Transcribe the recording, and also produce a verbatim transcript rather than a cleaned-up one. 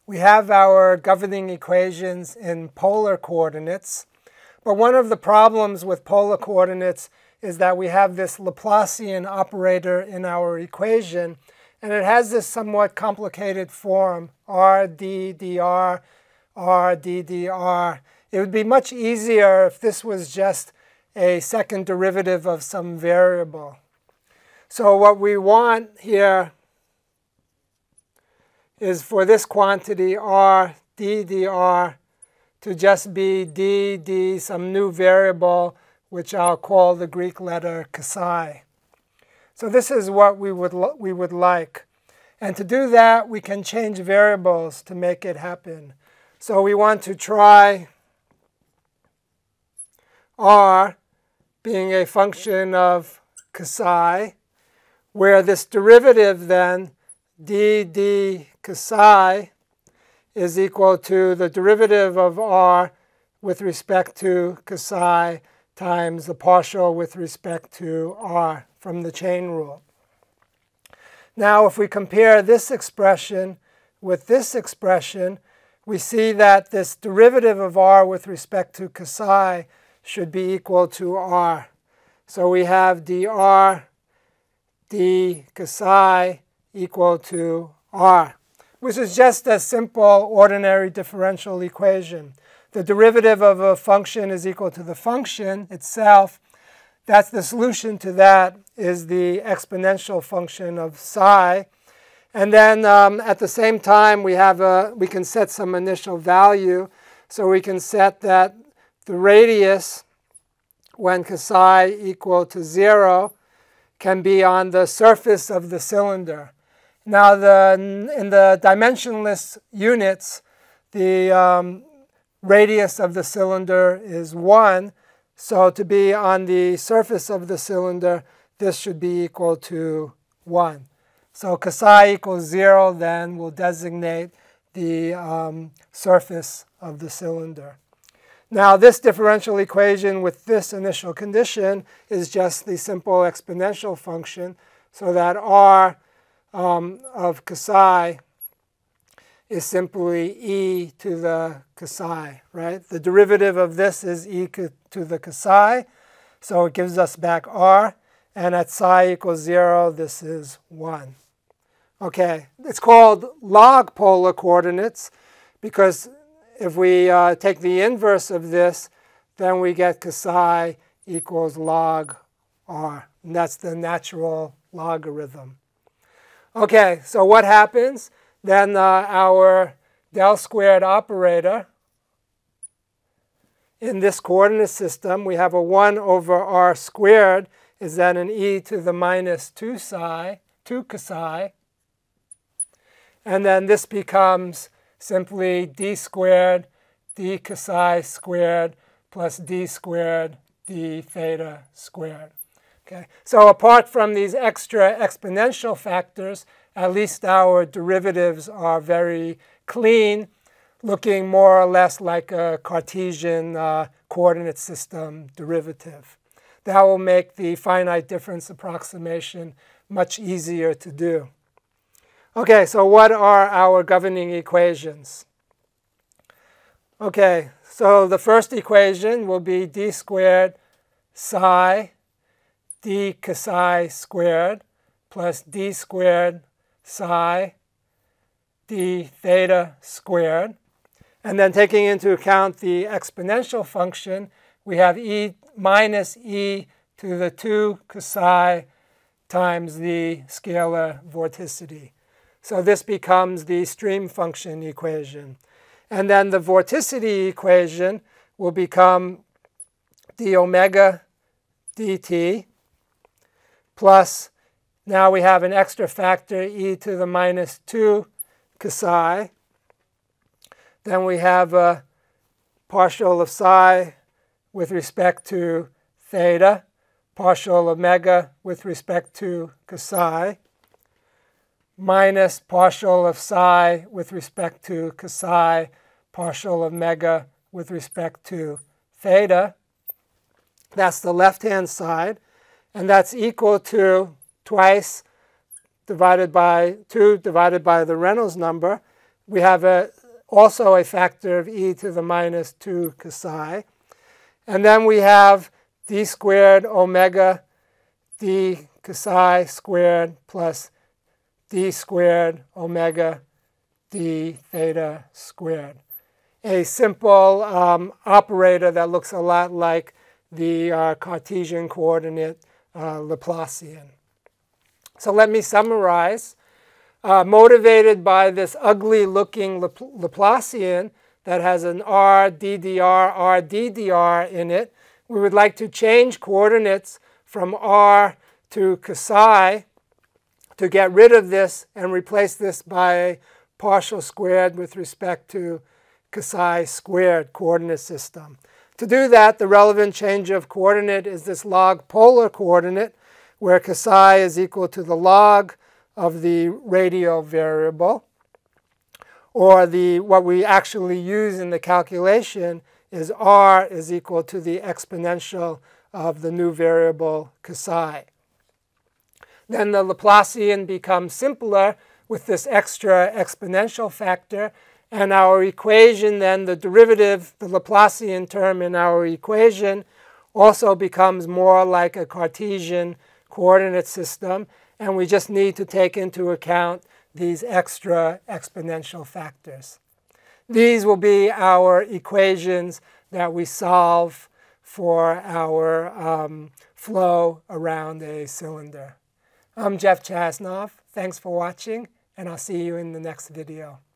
We have our governing equations in polar coordinates. But one of the problems with polar coordinates is that we have this Laplacian operator in our equation, and it has this somewhat complicated form, r d dr, r d dr. It would be much easier if this was just a second derivative of some variable. So what we want here is for this quantity r d dr to just be d d some new variable, which I'll call the Greek letter psi. So this is what we would, we would like. And to do that, we can change variables to make it happen. So we want to try r being a function of psi, where this derivative then, d d psi, is equal to the derivative of r with respect to psi times the partial with respect to r from the chain rule. Now, if we compare this expression with this expression, we see that this derivative of r with respect to psi should be equal to r. So we have dr d psi equal to r, which is just a simple ordinary differential equation. The derivative of a function is equal to the function itself. That's the solution to that is the exponential function of psi. And then um, at the same time, we have a, we can set some initial value. So we can set that the radius, when psi equal to zero, can be on the surface of the cylinder. Now, the, in the dimensionless units, the um, radius of the cylinder is one. So to be on the surface of the cylinder, this should be equal to one. So psi equals zero, then we'll designate the um, surface of the cylinder. Now, this differential equation with this initial condition is just the simple exponential function, so that r Um, of psi is simply e to the psi, right? The derivative of this is e to the psi, so it gives us back r. And at psi equals zero, this is one. Okay, it's called log polar coordinates because if we uh, take the inverse of this, then we get psi equals log r. And that's the natural logarithm. Okay, so what happens? Then uh, our del squared operator in this coordinate system, we have a one over r squared is then an e to the minus two psi, two psi. And then this becomes simply d squared d psi squared plus d squared d theta squared. Okay. So apart from these extra exponential factors, at least our derivatives are very clean, looking more or less like a Cartesian uh, coordinate system derivative. That will make the finite difference approximation much easier to do. Okay, so what are our governing equations? Okay, so the first equation will be d squared psi d psi squared plus d squared psi d theta squared. And then taking into account the exponential function, we have e minus e to the two psi times the scalar vorticity. So this becomes the stream function equation. And then the vorticity equation will become d omega dt plus, now we have an extra factor, e to the minus two psi. Then we have a partial of psi with respect to theta, partial omega with respect to psi, minus partial of psi with respect to psi, partial omega with respect to theta. That's the left-hand side. And that's equal to twice divided by two divided by the Reynolds number, we have a, also a factor of e to the minus two psi. And then we have d squared omega d psi squared plus d squared omega d theta squared. A simple um, operator that looks a lot like the uh, Cartesian coordinate uh, Laplacian. So let me summarize. Uh, motivated by this ugly-looking Laplacian that has an r d d r, r d d r in it, we would like to change coordinates from r to psi to get rid of this and replace this by a partial squared with respect to psi squared coordinate system. To do that, the relevant change of coordinate is this log polar coordinate, where psi is equal to the log of the radial variable, or the what we actually use in the calculation is r is equal to the exponential of the new variable psi. Then the Laplacian becomes simpler with this extra exponential factor, and our equation then, the derivative, the Laplacian term in our equation, also becomes more like a Cartesian coordinate system, and we just need to take into account these extra exponential factors. These will be our equations that we solve for our um, flow around a cylinder. I'm Jeff Chasnov. Thanks for watching, and I'll see you in the next video.